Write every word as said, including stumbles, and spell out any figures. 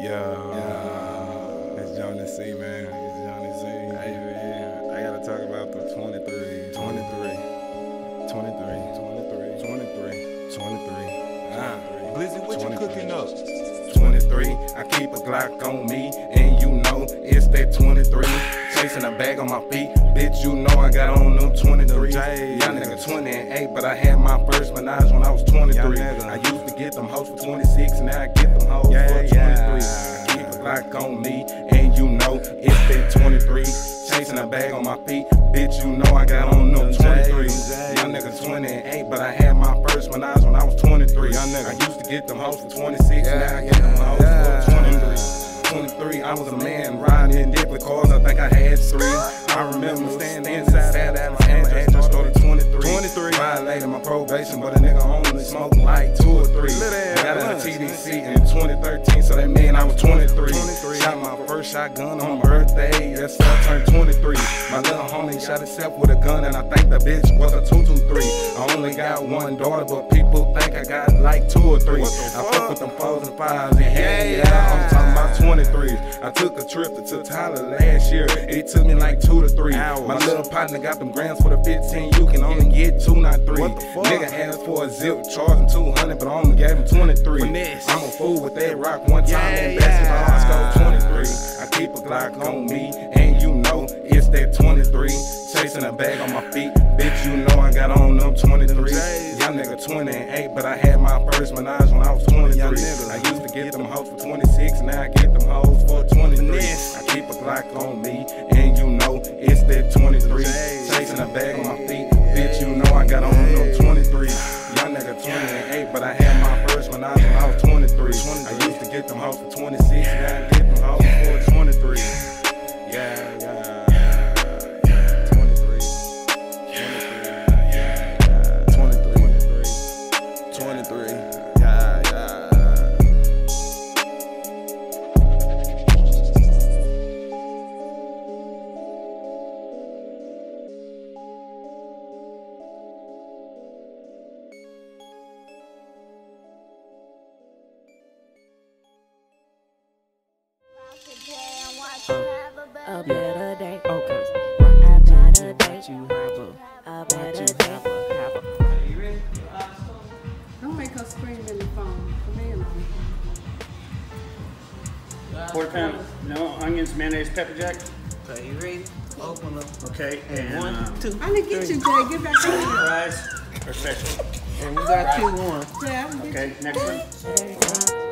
Yeah, it's Johnny C, man. It's Johnny C. Hey, man, I gotta talk about the twenty-three, twenty-three, twenty-three, twenty-three, twenty-three, twenty-three. Ah, Blizzy, what you cooking up? twenty-three, I keep a Glock on me, and you know it's that twenty-three. Chasing a bag on my feet, bitch, you know I got on them twenty-three. Young nigga twenty-eight, but I had my first menage when I was twenty-three. I used to get them hoes for twenty-six, now I get them hoes yeah, for twenty-three. yeah. I keep a Glock on me, and you know it's that twenty-three. Chasing a bag on my feet, bitch, you know I got on them twenty-three. Young nigga twenty-eight, but I had my first menage when I was twenty-three. I used to get them hoes for twenty-six, now I get them hoes for twenty-three. twenty-three, I was a man riding in different cars, I think I had three. I remember standing inside Alabama and just started twenty-three. twenty-three. Violated my probation, but a nigga only smoking like two or three. I got out of T D C in twenty thirteen, so that mean I was twenty-three. Shot my first shotgun on my birthday, that's when I turned twenty-three. My little homie shot himself with a gun, and I think the bitch was a two two three. I only got one daughter, but people think I got like two or three. I fuck with them fours and fives, and hey, yeah, I'm talking about twenty-three. I took a trip to Tyler last year, it took me like two to three hours. My little partner got them grams for the fifteen, you can only get two, not three. Nigga asked for a zip, charged him two hundred, but I only gave him twenty-three. I'm a fool with that rock one time yeah, in basketball, I scored twenty-three. I keep a Glock on me, and you know it's that twenty-three. Chasing a bag on my feet, bitch, you know I got on them twenty-three. Young nigga twenty-eight, but I had my first menage when I was twenty-three. I used to get them hoes for twenty-six, now I get them hoes for twenty-three. I keep a Glock on me, and you know it's that twenty-three. Chasing a bag on my feet, bitch, you know I got on them twenty-three. Young nigga twenty-eight, but I had my first menage when I was twenty-three. I used to get them hoes for twenty-six, now I get them hoes for twenty-three. Yeah, yeah. A better day. Okay. A better day. You have a, A better you day. have a, have a. You ready? Don't make her scream in the phone. Come in on Quarter pound, no onions, mayonnaise, pepper jack. Okay, you ready? Open up. Okay, and One, um, two, I didn't get you, Jay. Get back in here. fries or special. and we got two one. Jay, I didn't get Okay, next one. Better day.